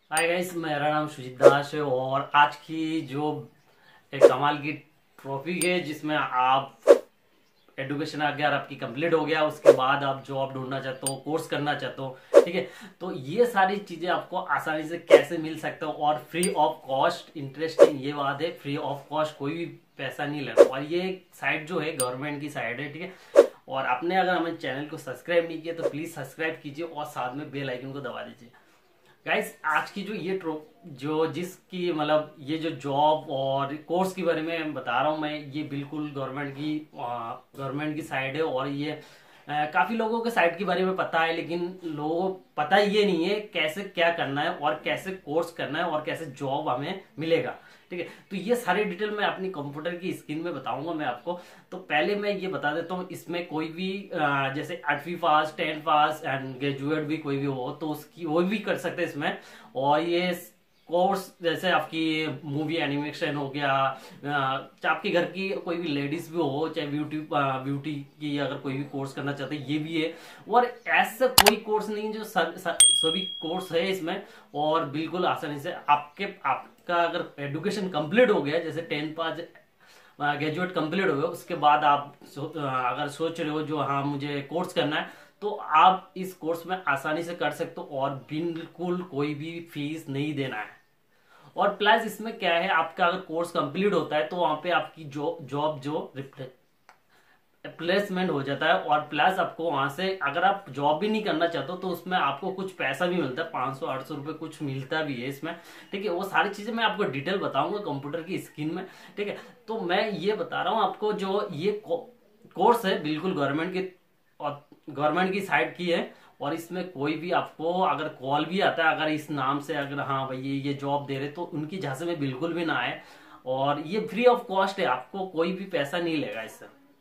Hi guys, मेरा नाम सुजीत दास है और आज की जो एक कमाल की टॉपिक है जिसमें आप एजुकेशन अगर आपकी कंप्लीट हो गया उसके बाद आप जॉब ढूंढना चाहते हो, कोर्स करना चाहते हो, ठीक है। तो ये सारी चीजें आपको आसानी से कैसे मिल सकते हो और फ्री ऑफ कॉस्ट। इंटरेस्टिंग ये बात है, फ्री ऑफ कॉस्ट, कोई भी पैसा नहीं लेना। और ये साइट जो है गवर्नमेंट की साइट है, ठीक है। और आपने अगर हमें चैनल को सब्सक्राइब नहीं किया तो प्लीज सब्सक्राइब कीजिए और साथ में बेल आइकन को दबा दीजिए। गाइस, आज की जो ये जो जिसकी मतलब ये जो जॉब और कोर्स के बारे में बता रहा हूँ मैं, ये बिल्कुल गवर्नमेंट की साइड है। और ये काफी लोगों के साइट के बारे में पता है, लेकिन लोगों पता ये नहीं है कैसे क्या करना है और कैसे कोर्स करना है और कैसे जॉब हमें मिलेगा, ठीक है। तो ये सारी डिटेल मैं अपनी कंप्यूटर की स्क्रीन में बताऊंगा मैं आपको। तो पहले मैं ये बता देता हूँ, इसमें कोई भी जैसे 8वीं पास 10th पास एंड ग्रेजुएट भी कोई भी हो तो उसकी वो भी कर सकते हैं इसमें। और ये कोर्स जैसे आपकी मूवी एनिमेशन हो गया, चाहे आपके घर की कोई भी लेडीज भी हो, चाहे ब्यूटी ब्यूटी की अगर कोई भी कोर्स करना चाहते हैं ये भी है। और ऐसा कोई कोर्स नहीं जो सभी कोर्स है इसमें। और बिल्कुल आसानी से आपका अगर एजुकेशन कंप्लीट हो गया, जैसे 10th पास ग्रेजुएट कंप्लीट हो गया, उसके बाद आप अगर सोच रहे हो जो हाँ मुझे कोर्स करना है, तो आप इस कोर्स में आसानी से कर सकते हो और बिल्कुल कोई भी फीस नहीं देना है। और प्लस इसमें क्या है, आपका अगर कोर्स कंप्लीट होता है तो वहां पे आपकी जॉब जो प्लेसमेंट हो जाता है। और प्लस आपको वहां से अगर आप जॉब भी नहीं करना चाहते हो तो उसमें आपको कुछ पैसा भी मिलता है, 500-800 रुपए कुछ मिलता भी है इसमें, ठीक है। वो सारी चीजें मैं आपको डिटेल बताऊंगा कंप्यूटर की स्क्रीन में, ठीक है। तो मैं ये बता रहा हूँ आपको, जो ये कोर्स है बिल्कुल गवर्नमेंट की और गवर्नमेंट की साइड की है। और इसमें कोई भी आपको अगर कॉल भी आता है अगर इस नाम से, अगर हाँ भाई ये जॉब दे रहे, तो उनकी झांसे में बिल्कुल भी ना आए। और ये फ्री ऑफ कॉस्ट है, आपको कोई भी पैसा नहीं लेगा इससे,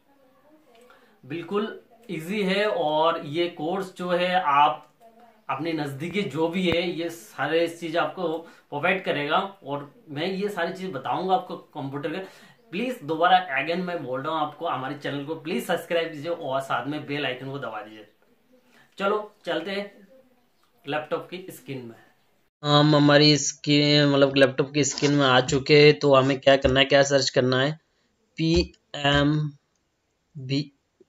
बिल्कुल इजी है। और ये कोर्स जो है आप अपने नजदीकी जो भी है ये सारे चीज आपको प्रोवाइड करेगा। और मैं ये सारी चीज बताऊंगा आपको कंप्यूटर के। प्लीज दोबारा अगेन मैं बोल रहा हूँ आपको, हमारे चैनल को प्लीज सब्सक्राइब कीजिए और साथ में बेल आइकन को दबा दीजिए। चलो चलते हैं लैपटॉप की स्क्रीन में। हम हमारी स्क्रीन मतलब लैपटॉप की स्क्रीन में आ चुके हैं। तो हमें क्या करना है, क्या सर्च करना है, पी एम बी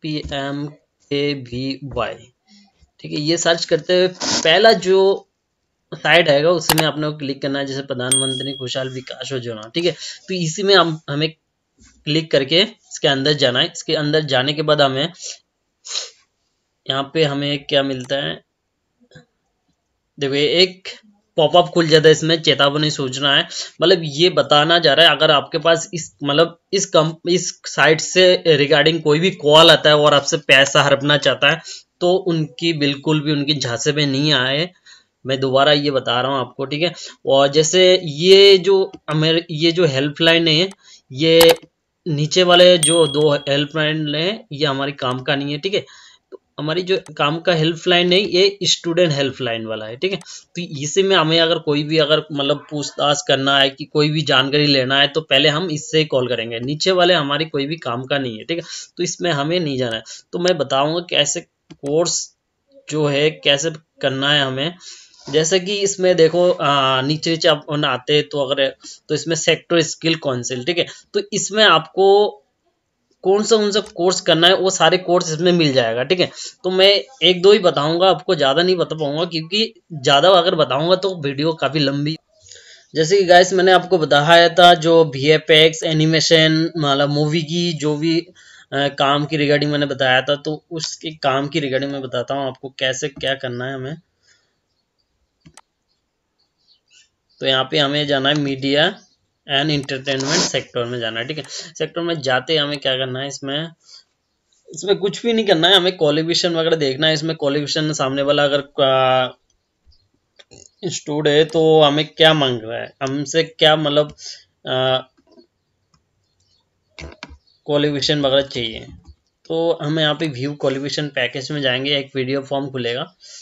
PMKVY, ठीक है। ये सर्च करते हुए पहला जो साइट आएगा उसी में आपने को क्लिक करना है, जैसे प्रधानमंत्री खुशहाल विकास योजना, ठीक है। तो इसी में हम हमें क्लिक करके इसके अंदर जाना है। इसके अंदर जाने के बाद हमें यहाँ पे हमें क्या मिलता है, देखो ये एक पॉपअप खुल जाता है, इसमें चेतावनी सूचना है। मतलब ये बताना जा रहा है अगर आपके पास इस मतलब इस साइट से रिगार्डिंग कोई भी कॉल आता है और आपसे पैसा हड़पना चाहता है तो उनकी बिल्कुल भी उनकी झांसे में नहीं आए। मैं दोबारा ये बता रहा हूँ आपको, ठीक है। और जैसे ये जो हेल्पलाइन है, ये नीचे वाले जो दो हेल्पलाइन है ये हमारी काम का नहीं है, ठीक है। तो हमारी जो काम का हेल्पलाइन है ये स्टूडेंट हेल्पलाइन वाला है, ठीक है। तो इसी में हमें अगर कोई भी अगर मतलब पूछताछ करना है कि कोई भी जानकारी लेना है तो पहले हम इससे ही कॉल करेंगे। नीचे वाले हमारी कोई भी काम का नहीं है, ठीक है। तो इसमें हमें नहीं जाना है। तो मैं बताऊंगा कैसे कोर्स जो है कैसे करना है हमें। जैसे कि इसमें देखो नीचे नीचे आप आते हैं तो अगर तो इसमें सेक्टर स्किल काउंसिल, ठीक है। तो इसमें आपको कौन सा कोर्स करना है वो सारे कोर्स इसमें मिल जाएगा, ठीक है। तो मैं एक दो ही बताऊंगा आपको, ज्यादा नहीं बता पाऊंगा क्योंकि ज्यादा अगर बताऊंगा तो वीडियो काफी लंबी। जैसे कि गाइस मैंने आपको बताया था जो VFX एनिमेशन मतलब मूवी की जो भी काम की रिगार्डिंग मैंने बताया था, तो उसके काम की रिगार्डिंग मैं बताता हूँ आपको कैसे क्या करना है हमें। तो यहाँ पे हमें जाना है मीडिया एंड इंटरटेनमेंट सेक्टर में जाना है, ठीक है। सेक्टर में जाते हमें क्या करना है, इसमें इसमें कुछ भी नहीं करना है, हमें क्वालिफिकेशन वगैरह देखना है। इसमें क्वालिफिकेशन सामने वाला अगर इंस्टीट्यूट है तो हमें क्या मांग रहा है, हमसे क्या मतलब क्वालिफिकेशन वगैरह चाहिए। तो हमें यहाँ पे व्यू क्वालिफिकेशन पैकेज में जाएंगे, एक वीडियो फॉर्म खुलेगा।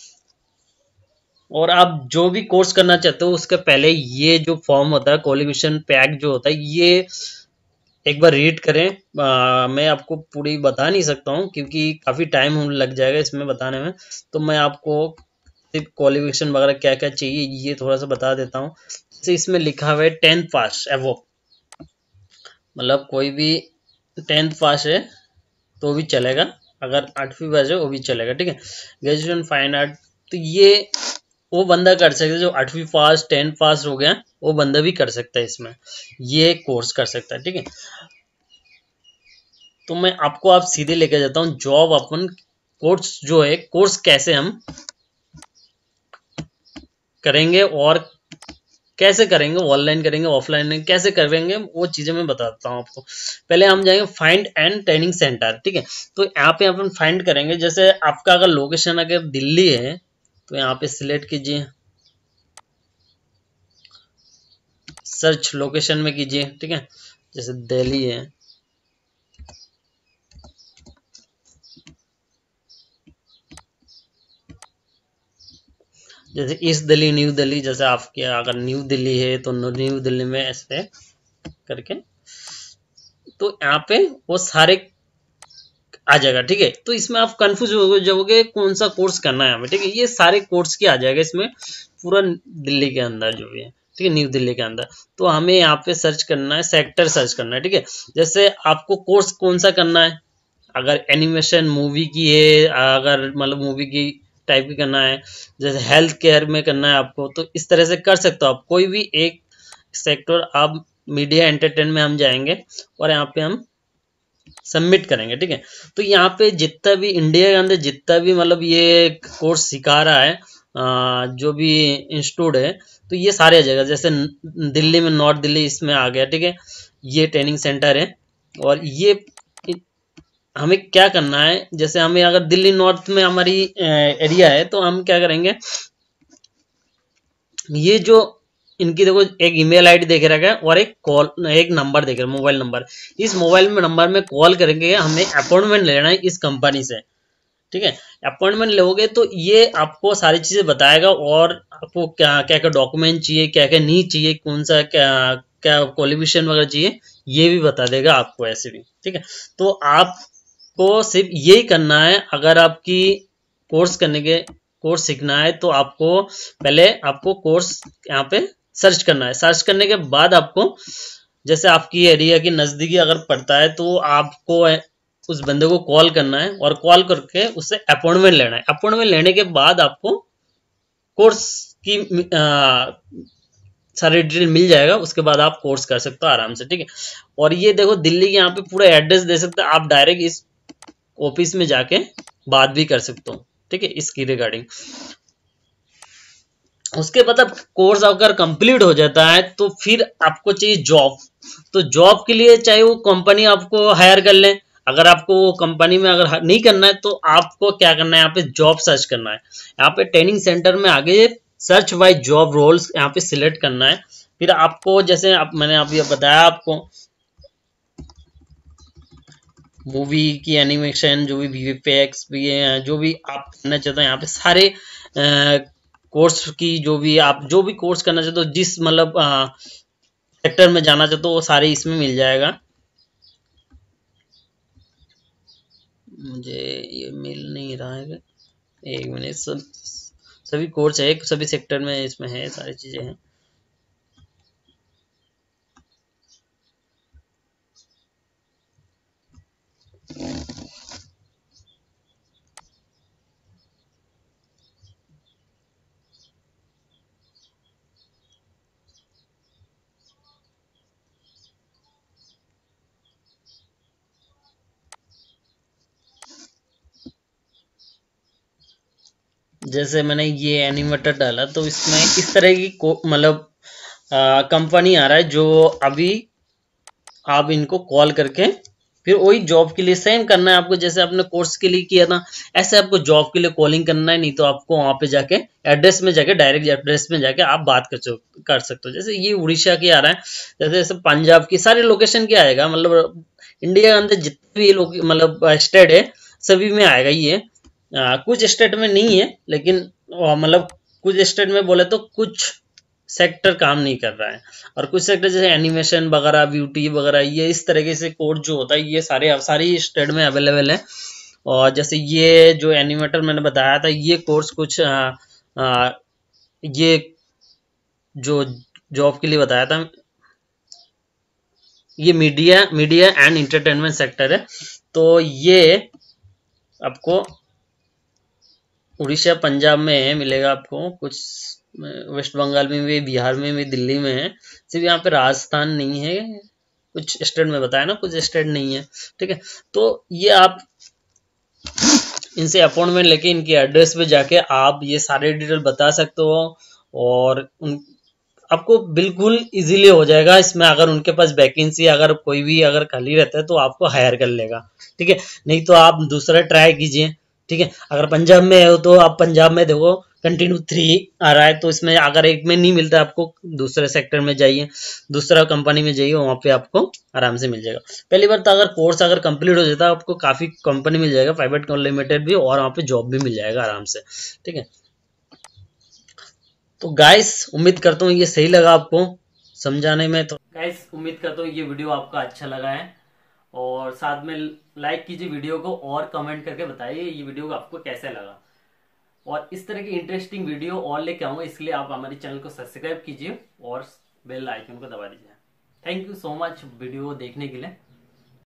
और आप जो भी कोर्स करना चाहते हो उसके पहले ये जो फॉर्म होता है क्वालिफिकेशन पैक जो होता है ये एक बार रीड करें। मैं आपको पूरी बता नहीं सकता हूँ क्योंकि काफ़ी टाइम लग जाएगा इसमें बताने में। तो मैं आपको क्वालिफिकेशन वगैरह क्या क्या चाहिए ये थोड़ा सा बता देता हूँ। जैसे इसमें लिखा हुआ है 10th पास एवो, मतलब कोई भी 10th पास है तो भी चलेगा, अगर 8वीं पास है वो भी चलेगा, ठीक है। ग्रेजुएशन फाइन आर्ट, तो ये वो बंदा कर सकता है जो 8वीं पास 10th पास हो गया, वो बंदा भी कर सकता है इसमें, ये कोर्स कर सकता है, ठीक है। तो मैं आपको आप सीधे लेके जाता हूँ जॉब अपन कोर्स जो है, कोर्स कैसे हम करेंगे और कैसे करेंगे, ऑनलाइन करेंगे ऑफलाइन कैसे करेंगे, वो चीजें मैं बताता हूँ आपको। पहले हम जाएंगे फाइंड एंड ट्रेनिंग सेंटर, ठीक है। तो यहाँ पे अपन फाइंड करेंगे, जैसे आपका अगर लोकेशन अगर दिल्ली है तो यहाँ पे सिलेक्ट कीजिए, सर्च लोकेशन में कीजिए, ठीक है। जैसे दिल्ली है, जैसे ईस्ट दिल्ली, न्यू दिल्ली, जैसे आपके अगर न्यू दिल्ली है तो न्यू दिल्ली में ऐसे करके, तो यहाँ पे वो सारे आ जाएगा, ठीक है। तो इसमें आप कंफ्यूज हो जाओगे कौन सा कोर्स करना है हमें, ठीक है। ये सारे कोर्स की आ जाएगा इसमें, पूरा दिल्ली के अंदर जो भी है, ठीक है, न्यू दिल्ली के अंदर। तो हमें यहाँ पे सर्च करना है, सेक्टर सर्च करना है, ठीक है। जैसे आपको कोर्स कौन सा करना है, अगर एनिमेशन मूवी की है, अगर मतलब मूवी की टाइप की करना है, जैसे हेल्थ केयर में करना है आपको, तो इस तरह से कर सकते हो आप कोई भी एक सेक्टर। आप मीडिया एंटरटेन में हम जाएंगे और यहाँ पे हम सबमिट करेंगे, ठीक है। तो यहाँ पे जितना भी इंडिया के अंदर जितना भी मतलब ये कोर्स सिखा रहा है, जो भी इंस्टीट्यूट है, तो ये सारे आ जाएगा। जैसे दिल्ली में नॉर्थ दिल्ली इसमें आ गया, ठीक है, ये ट्रेनिंग सेंटर है। और ये हमें क्या करना है, जैसे हमें अगर दिल्ली नॉर्थ में हमारी एरिया है तो हम क्या करेंगे, ये जो इनकी देखो एक ईमेल आईडी देख रखा है और एक नंबर देख रहा है, मोबाइल नंबर। इस मोबाइल में नंबर में कॉल करेंगे, हमें अपॉइंटमेंट लेना है इस कंपनी से, ठीक है। अपॉइंटमेंट लोगे तो ये आपको सारी चीजें बताएगा, और आपको क्या क्या क्या डॉक्यूमेंट चाहिए, क्या क्या नहीं चाहिए, कौन सा क्या क्या क्वालिफिकेशन वगैरह चाहिए, ये भी बता देगा आपको ऐसे भी, ठीक है। तो आपको सिर्फ यही करना है, अगर आपकी कोर्स करने के कोर्स सीखना है तो आपको पहले आपको कोर्स यहाँ पे सर्च करना है। सर्च करने के बाद आपको जैसे आपकी एरिया की नजदीकी अगर पड़ता है तो आपको उस बंदे को कॉल करना है, और कॉल करके उससे अपॉइंटमेंट लेना है। अपॉइंटमेंट लेने के बाद आपको कोर्स की सारी डिटेल मिल जाएगा, उसके बाद आप कोर्स कर सकते हो आराम से, ठीक है। और ये देखो दिल्ली के यहाँ पे पूरा एड्रेस दे सकते हो आप, डायरेक्ट इस ऑफिस में जाके बात भी कर सकते हो, ठीक है, इसकी रिगार्डिंग। उसके बाद अब कोर्स अगर कंप्लीट हो जाता है तो फिर आपको चाहिए जॉब। तो जॉब के लिए चाहे वो कंपनी आपको हायर कर ले, अगर आपको वो कंपनी में अगर नहीं करना है तो आपको क्या करना है, यहाँ पे जॉब सर्च करना है। यहाँ पे ट्रेनिंग सेंटर में आगे सर्च बाय जॉब रोल्स यहाँ पे सिलेक्ट करना है। फिर आपको जैसे मैंने अभी बताया आपको मूवी की एनिमेशन जो भी वीएफएक्स भी है, जो भी आप करना चाहते हैं यहाँ पे सारे कोर्स की जो भी कोर्स करना चाहते हो, जिस मतलब सेक्टर में जाना चाहते हो, वो सारे इसमें मिल जाएगा। मुझे ये मिल नहीं रहा है, एक मिनट। सभी कोर्स है, सभी सेक्टर में इसमें है, सारी चीजें हैं। जैसे मैंने ये एनिमेटर डाला तो इसमें इस तरह की मतलब कंपनी आ रहा है, जो अभी आप इनको कॉल करके फिर वही जॉब के लिए सेम करना है आपको, जैसे आपने कोर्स के लिए किया था ऐसे आपको जॉब के लिए कॉलिंग करना है। नहीं तो आपको वहां पे जाके एड्रेस में जाके डायरेक्ट एड्रेस में जाके आप बात कर सकते हो। जैसे ये उड़ीसा की आ रहा है, जैसे जैसे पंजाब की सारे लोकेशन के आएगा, मतलब इंडिया के अंदर जितने भी लोग मतलब स्टेट है सभी में आएगा ये। कुछ स्टेट में नहीं है, लेकिन मतलब कुछ स्टेट में बोले तो कुछ सेक्टर काम नहीं कर रहा है, और कुछ सेक्टर जैसे एनिमेशन वगैरह ब्यूटी वगैरह ये इस तरीके से कोर्स जो होता है ये सारी स्टेट में अवेलेबल है। और जैसे ये जो एनिमेटर मैंने बताया था ये कोर्स कुछ ये जो जॉब के लिए बताया था, ये मीडिया एंड इंटरटेनमेंट सेक्टर है। तो ये आपको उड़ीसा पंजाब में मिलेगा, आपको कुछ वेस्ट बंगाल में भी, बिहार में भी, दिल्ली में है, सिर्फ यहाँ पे राजस्थान नहीं है। कुछ स्टेट में बताया ना, कुछ स्टेट नहीं है, ठीक है। तो ये आप इनसे अपॉइंटमेंट लेके इनके एड्रेस पे जाके आप ये सारे डिटेल बता सकते हो, और आपको बिल्कुल इजीली हो जाएगा इसमें। अगर उनके पास वैकेंसी अगर कोई भी अगर खाली रहता है तो आपको हायर कर लेगा, ठीक है। नहीं तो आप दूसरा ट्राई कीजिए, ठीक है। अगर पंजाब में हो तो आप पंजाब में देखो कंटिन्यू 3 आ रहा है, तो इसमें अगर एक में नहीं मिलता आपको, दूसरे सेक्टर में जाइए, दूसरा कंपनी में जाइए, वहां पे आपको आराम से मिल जाएगा। पहली बार तो अगर कोर्स अगर कंप्लीट हो जाता है, आपको काफी कंपनी मिल जाएगा, प्राइवेट लिमिटेड भी, और वहाँ पे जॉब भी मिल जाएगा आराम से, ठीक है। तो गाइस उम्मीद करता हूँ ये सही लगा आपको समझाने में। तो गाइस उम्मीद करता हूँ ये वीडियो आपका अच्छा लगा है, और साथ में लाइक कीजिए वीडियो को, और कमेंट करके बताइए ये वीडियो आपको कैसे लगा। और इस तरह की इंटरेस्टिंग वीडियो और लेके आऊंगा, इसलिए आप हमारे चैनल को सब्सक्राइब कीजिए और बेल आइकन को दबा दीजिए। Thank you so much video देखने के लिए।